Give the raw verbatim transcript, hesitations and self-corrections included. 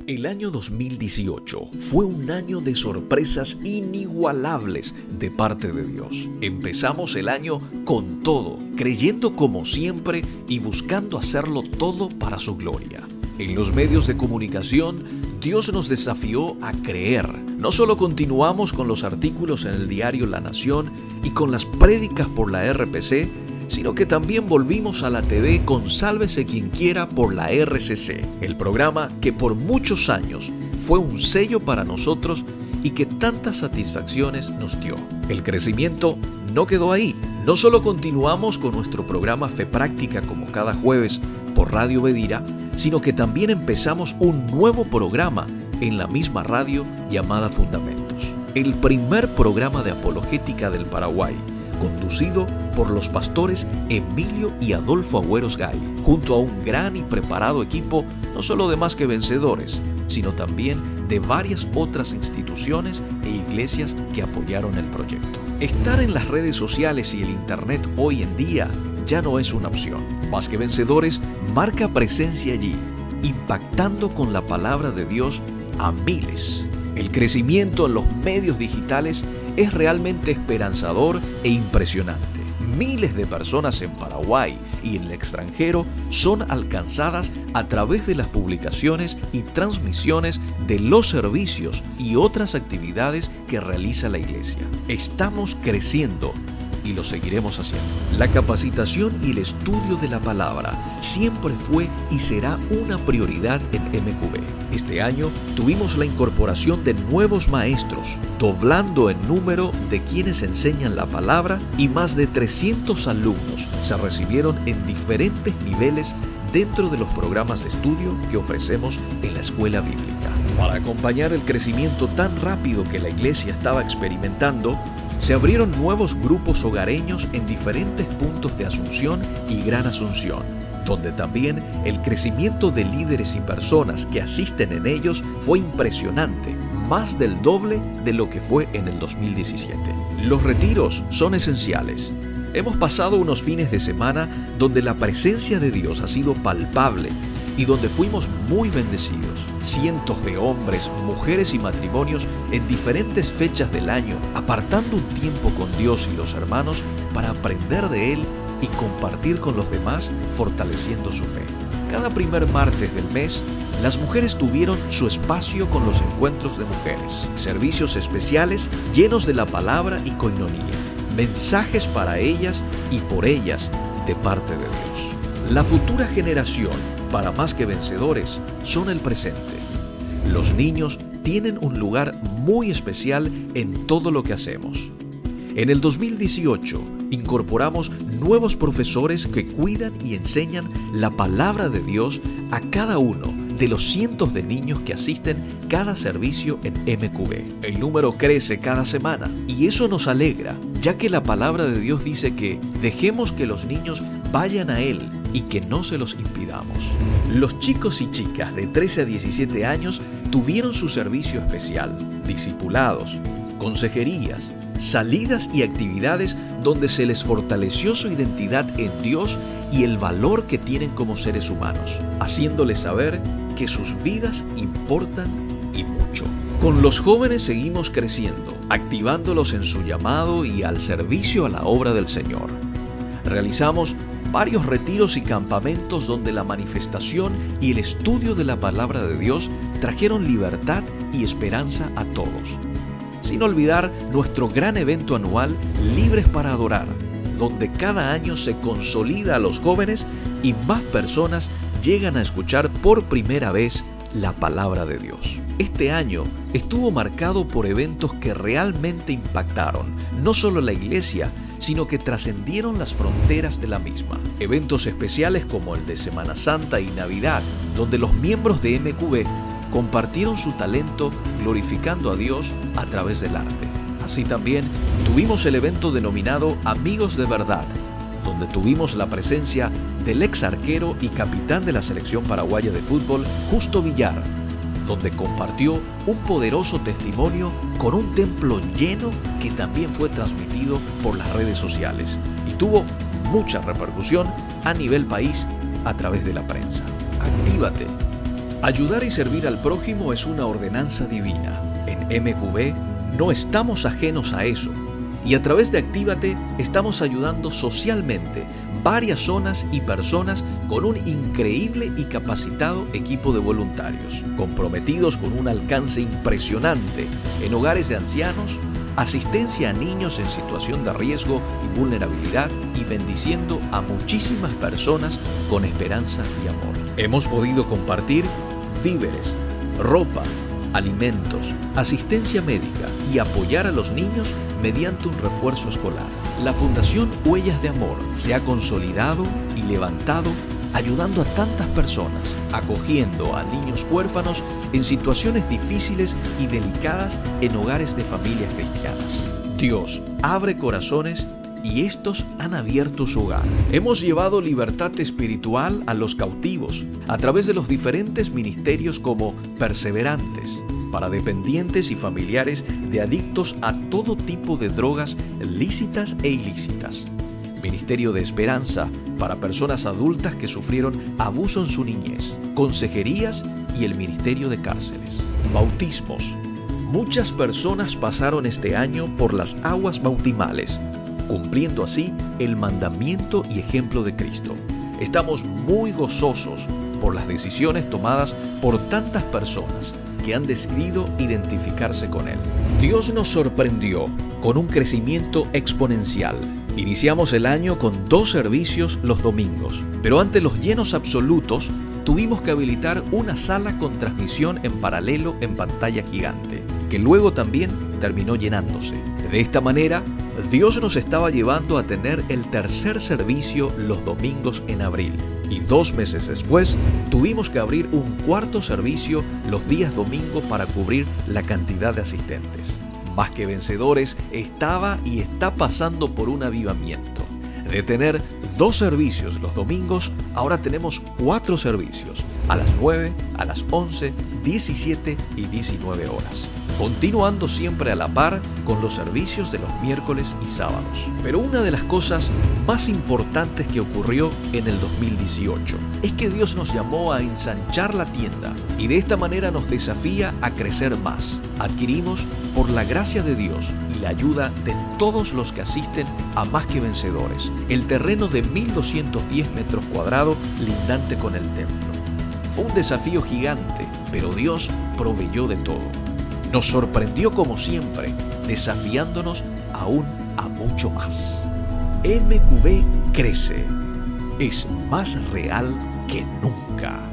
El año dos mil dieciocho fue un año de sorpresas inigualables de parte de Dios. Empezamos el año con todo, creyendo como siempre y buscando hacerlo todo para su gloria. En los medios de comunicación, Dios nos desafió a creer. No solo continuamos con los artículos en el diario La Nación y con las prédicas por la R P C, sino que también volvimos a la T V con Sálvese quien quiera por la R C C, el programa que por muchos años fue un sello para nosotros y que tantas satisfacciones nos dio. El crecimiento no quedó ahí. No solo continuamos con nuestro programa Fe Práctica como cada jueves por Radio Bedira, sino que también empezamos un nuevo programa en la misma radio llamada Fundamentos, el primer programa de apologética del Paraguay, conducido por los pastores Emilio y Adolfo Agüeros Gay, junto a un gran y preparado equipo no solo de Más que Vencedores, sino también de varias otras instituciones e iglesias que apoyaron el proyecto. Estar en las redes sociales y el internet hoy en día ya no es una opción. Más que Vencedores marca presencia allí, impactando con la palabra de Dios a miles. El crecimiento en los medios digitales es realmente esperanzador e impresionante. Miles de personas en Paraguay y en el extranjero son alcanzadas a través de las publicaciones y transmisiones de los servicios y otras actividades que realiza la iglesia. Estamos creciendo y lo seguiremos haciendo. La capacitación y el estudio de la palabra siempre fue y será una prioridad en M Q B. Este año tuvimos la incorporación de nuevos maestros, doblando el número de quienes enseñan la palabra, y más de trescientos alumnos se recibieron en diferentes niveles dentro de los programas de estudio que ofrecemos en la escuela bíblica. Para acompañar el crecimiento tan rápido que la iglesia estaba experimentando, se abrieron nuevos grupos hogareños en diferentes puntos de Asunción y Gran Asunción, donde también el crecimiento de líderes y personas que asisten en ellos fue impresionante, más del doble de lo que fue en el dos mil diecisiete. Los retiros son esenciales. Hemos pasado unos fines de semana donde la presencia de Dios ha sido palpable y donde fuimos muy bendecidos. Cientos de hombres, mujeres y matrimonios en diferentes fechas del año, apartando un tiempo con Dios y los hermanos para aprender de Él y compartir con los demás, fortaleciendo su fe. Cada primer martes del mes, las mujeres tuvieron su espacio con los encuentros de mujeres, servicios especiales llenos de la palabra y coinonía, mensajes para ellas y por ellas de parte de Dios. La futura generación, para Más que Vencedores, son el presente. Los niños tienen un lugar muy especial en todo lo que hacemos. En el dos mil dieciocho incorporamos nuevos profesores que cuidan y enseñan la palabra de Dios a cada uno de los cientos de niños que asisten cada servicio en M Q B. El número crece cada semana y eso nos alegra, ya que la palabra de Dios dice que dejemos que los niños vayan a Él y que no se los impidamos. Los chicos y chicas de trece a diecisiete años tuvieron su servicio especial, discipulados, consejerías, salidas y actividades donde se les fortaleció su identidad en Dios y el valor que tienen como seres humanos, haciéndoles saber que sus vidas importan y mucho. Con los jóvenes seguimos creciendo, activándolos en su llamado y al servicio a la obra del Señor. Realizamos varios retiros y campamentos donde la manifestación y el estudio de la palabra de Dios trajeron libertad y esperanza a todos. Sin olvidar nuestro gran evento anual Libres para Adorar, donde cada año se consolida a los jóvenes y más personas llegan a escuchar por primera vez la palabra de Dios. Este año estuvo marcado por eventos que realmente impactaron no solo la iglesia, sino que trascendieron las fronteras de la misma. Eventos especiales como el de Semana Santa y Navidad, donde los miembros de M Q B compartieron su talento glorificando a Dios a través del arte. Así también tuvimos el evento denominado Amigos de Verdad, donde tuvimos la presencia del ex arquero y capitán de la selección paraguaya de fútbol, Justo Villar, donde compartió un poderoso testimonio con un templo lleno que también fue transmitido por las redes sociales y tuvo mucha repercusión a nivel país a través de la prensa. Actívate Ayudar y servir al prójimo es una ordenanza divina. En M Q B no estamos ajenos a eso. Y a través de Actívate estamos ayudando socialmente varias zonas y personas con un increíble y capacitado equipo de voluntarios, comprometidos con un alcance impresionante en hogares de ancianos, asistencia a niños en situación de riesgo y vulnerabilidad y bendiciendo a muchísimas personas con esperanza y amor. Hemos podido compartir víveres, ropa, alimentos, asistencia médica y apoyar a los niños mediante un refuerzo escolar. La Fundación Huellas de Amor se ha consolidado y levantado ayudando a tantas personas, acogiendo a niños huérfanos en situaciones difíciles y delicadas en hogares de familias cristianas. Dios abre corazones y estos han abierto su hogar. Hemos llevado libertad espiritual a los cautivos a través de los diferentes ministerios como Perseverantes, para dependientes y familiares de adictos a todo tipo de drogas lícitas e ilícitas. Ministerio de Esperanza, para personas adultas que sufrieron abuso en su niñez. Consejerías y el Ministerio de Cárceles. Bautismos. Muchas personas pasaron este año por las aguas bautismales, cumpliendo así el mandamiento y ejemplo de Cristo. Estamos muy gozosos por las decisiones tomadas por tantas personas que han decidido identificarse con Él. Dios nos sorprendió con un crecimiento exponencial. Iniciamos el año con dos servicios los domingos, pero ante los llenos absolutos tuvimos que habilitar una sala con transmisión en paralelo en pantalla gigante, que luego también terminó llenándose. De esta manera, Dios nos estaba llevando a tener el tercer servicio los domingos en abril. Y dos meses después, tuvimos que abrir un cuarto servicio los días domingo para cubrir la cantidad de asistentes. Más que Vencedores estaba y está pasando por un avivamiento. De tener dos servicios los domingos, ahora tenemos cuatro servicios, a las nueve, a las once, diecisiete y diecinueve horas. Continuando siempre a la par con los servicios de los miércoles y sábados. Pero una de las cosas más importantes que ocurrió en el dos mil dieciocho es que Dios nos llamó a ensanchar la tienda y de esta manera nos desafía a crecer más. Adquirimos, por la gracia de Dios y la ayuda de todos los que asisten a Más que Vencedores, el terreno de mil doscientos diez metros cuadrados lindante con el templo. Fue un desafío gigante, pero Dios proveyó de todo. Nos sorprendió como siempre, desafiándonos aún a mucho más. M Q B crece, es más real que nunca.